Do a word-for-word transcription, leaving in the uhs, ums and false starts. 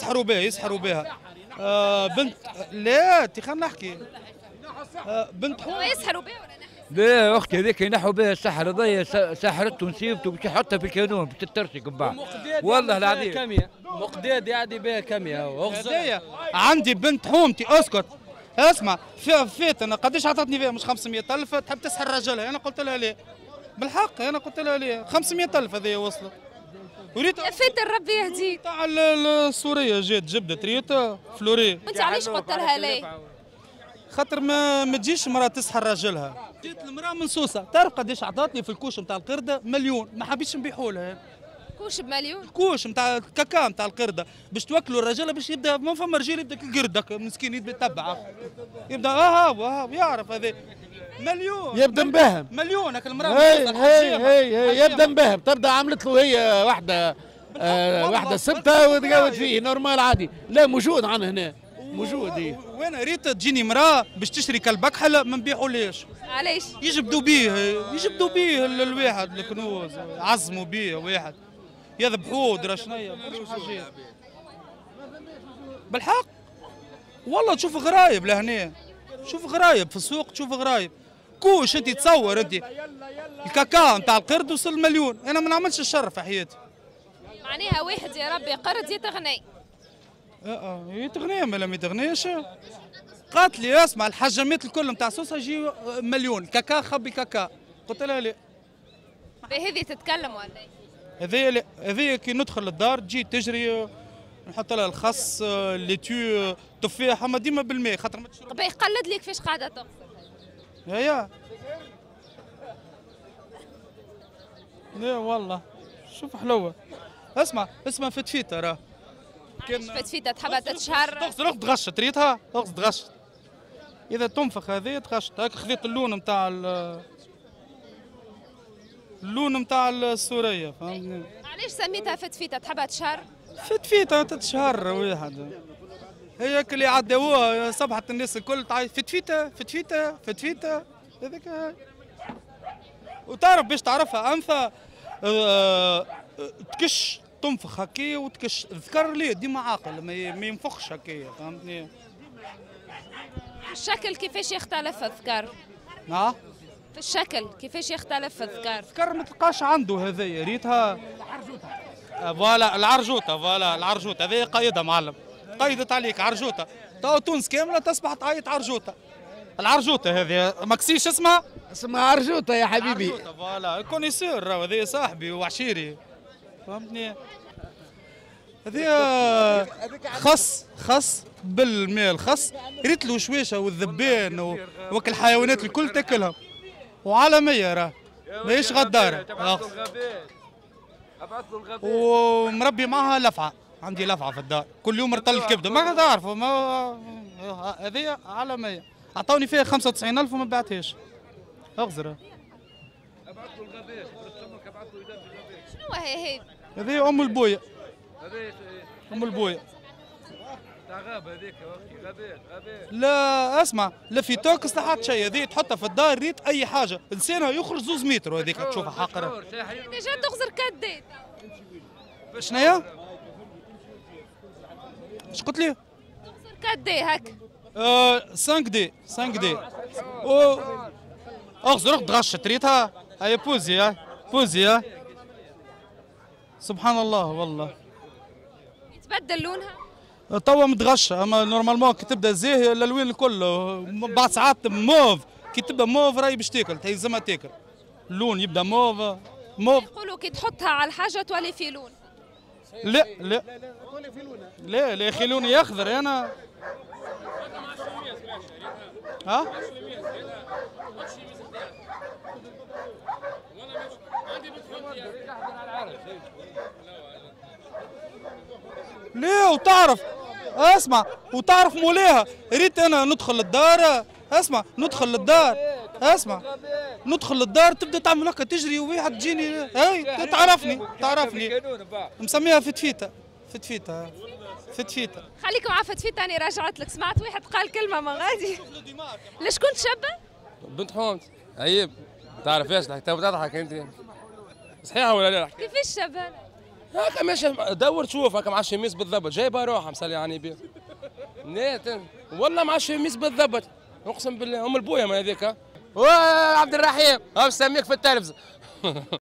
يسحروا بها يسحروا بها. آه بنت لا انت خلينا نحكي. آه بنت حوم يسحروا بها ولا نحكي؟ لا اختي هذيك ينحوا بها السحر هذيا سحرته ونسيبته باش يحطها في الكانون باش تترشق من بعد. والله العظيم مقداد يعدي بها كامية. هذايا عندي بنت حومتي اسكت اسمع فيها فات انا قداش عطتني فيها مش خمسمية ألف تحب تسحر راجلها انا قلت لها لا بالحق انا قلت لها لا خمسمية ألف هذه وصلت وريت فات ربي يهديك تاع السوريه جات جبدت ريت فلوري انت علاش قلت لها ليه؟ خاطر ما ما تجيش مراه تسحر راجلها. جيت المراه من سوسه تعرف قداش عطاتني في الكوش نتاع القرده مليون ما حبيتش نبيعوا لها. كوش بمليون؟ الكوش نتاع الكاكا نتاع القرده باش توكلوا الرجال باش يبدا ما فما رجال يبدا كالقرده مسكين يبدا يتبع يبدا اه ها يعرف هذا مليون يبدا مبهم مليون هاك المراه هي هي هي, هي يبدا مبهم تبدا عملت له هي واحده آه واحده سبته وتقعد فيه نورمال عادي. لا موجود عن هنا موجود. هي وانا ريت تجيني مراه باش تشري كالبكحله ما نبيعولهاش. علاش؟ يجبدوا بيه يجبدوا بيه الواحد الكنوز عزموا بيه واحد يذبحوه درا شنيا حاجات بالحق والله تشوف غرايب لهنا شوف غرايب في السوق تشوف غرايب كوش انت تصور انت الكاكا نتاع القرد وصل مليون انا ما نعملش الشر في حياتي. معناها واحد يا ربي قرد يتغني. اه يتغني ما لم يتغنيش قالت لي اسمع الحجمات الكل نتاع سوسه يجي مليون كاكا خبي كاكا قلت لها لا. بهذه تتكلم ولا ايه؟ هذه هذه كي ندخل للدار تجي تجري نحط لها الخس الليتو تفاح اما ديما بالماء خاطر ما تشرب. قبل قلد لي كيفاش قاعده تغسل. هيا لا والله شوف حلوه اسمع اسمع فتفيته راه كان فتفيته تحبها تتشهر تغسل اخت تغشت ريتها اخت تغشت اذا تنفخ هذه تغشت هاك خذيت اللون نتاع اللون نتاع السوريه فهمتني. علاش سميتها فتفيته تحبها تشهر؟ فتفيته تتشهر واحد هي اللي عداوها صبحت الناس الكل تعيط فتفيته فتفيته فتفيته هذاك. وتعرف باش تعرفها انثى أه تكش تنفخ هكايا وتكش الذكر ليه ديما عاقل ما ينفخش هكايا فهمتني. الشكل كيفاش يختلف الذكر؟ نعم في الشكل كيفاش يختلف الذكر؟ الذكر ما تلقاش عنده هذايا ريتها فوالا العرجوطه فوالا العرجوطه هذه قايدها معلم قيدت عليك عرجوطه تو تونس كامله تصبح تعيط عرجوطه. العرجوطه هذه ماكسيش اسمها اسمها عرجوطه يا حبيبي. عرجوطه فوالا كونيسور راهو هذه صاحبي وعشيري فهمتني. هذه خص خص بالماء الخص ريت له شويشه والذبان وك الحيوانات الكل تاكلهم وعلى مية راه ماهيش غداره ومربي معها لفعه عندي لفعه في الدار كل يوم رطل الكبده ما تعرفوا ما هذه على مية عطوني فيها خمسة وتسعين ألف وما بعتهاش اغزر. شنو هي هي؟ هذه ام البويه ام البويه تاع غابه هذيك اختي غابات غابات. لا اسمع لا في توكس لا حتى شيء هذه تحطها في الدار ريت اي حاجه لسانها يخرج زوز متر هذيك تشوفها حقره. ديجا تغزر كدي. شنيا؟ اش قلت لي؟ تغزر كدي هك. آه خمسة دي خمسة دي و اغزر تغشت ريتها هاي بوزي ها بوزي ها سبحان الله والله. يتبدل لونها؟ توا متغشة اما نورمالمون كي تبدا زاهيه الالوان الكل بعد ساعات موف كي تبدا موف راهي باش تاكل تلزمها تاكل اللون يبدا موف موف. يقولوا كي تحطها على الحاجه تولي في لون. لا لا لا لا يا اخي لوني يخضر انا ها ليه وتعرف اسمع وتعرف مولاها ريت انا ندخل الدار اسمع ندخل للدار اسمع ندخل للدار تبدا تعمل هكا تجري وواحد تجيني هاي تعرفني تعرفني مسميها فتفيته فتفيته فتفيته. خليكم مع فتفيته انا راجعت لك سمعت واحد قال كلمه ما غادي. ليش كنت شابه؟ بنت حومتي عيب تعرف ايش تو تضحك انت صحيحه ولا لا؟ كيفاش شابه؟ هاكا ماشي دور تشوف هاكا مع الشميس بالضبط جايبها روحها مصلي على النبي. والله مع الشميس بالضبط اقسم بالله ام البويا ما هذيك. عبد الرحيم هاو سميك في التلفز.